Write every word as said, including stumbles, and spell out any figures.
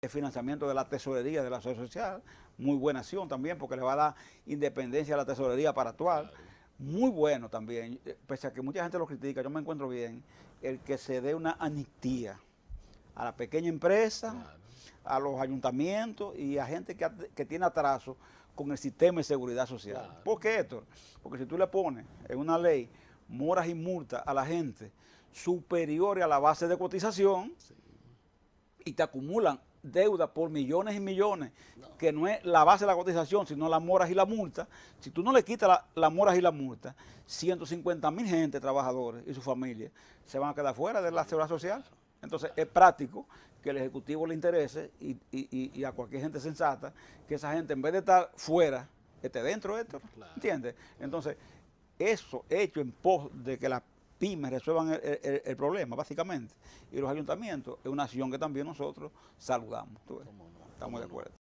el financiamiento de la tesorería de la Seguridad Social, muy buena acción también, porque le va a dar independencia a la tesorería para actuar. Claro. Muy bueno también, pese a que mucha gente lo critica, yo me encuentro bien, el que se dé una amnistía a la pequeña empresa, claro, a los ayuntamientos y a gente que, que tiene atraso con el sistema de seguridad social. Claro. ¿Por qué, Héctor? Porque si tú le pones en una ley moras y multas a la gente superiores a la base de cotización, sí, y te acumulan deuda por millones y millones, no, que no es la base de la cotización, sino las moras y la multa. Si tú no le quitas las la moras y la multa, ciento cincuenta mil gente, trabajadores y su familia, se van a quedar fuera de la seguridad social. Entonces es práctico que el Ejecutivo le interese y, y, y a cualquier gente sensata que esa gente, en vez de estar fuera, esté dentro, Héctor, claro, ¿entiendes? Entonces, eso hecho en pos de que las pymes resuelvan el, el, el problema, básicamente, y los ayuntamientos, es una acción que también nosotros saludamos. ¿Tú ves? Estamos de acuerdo.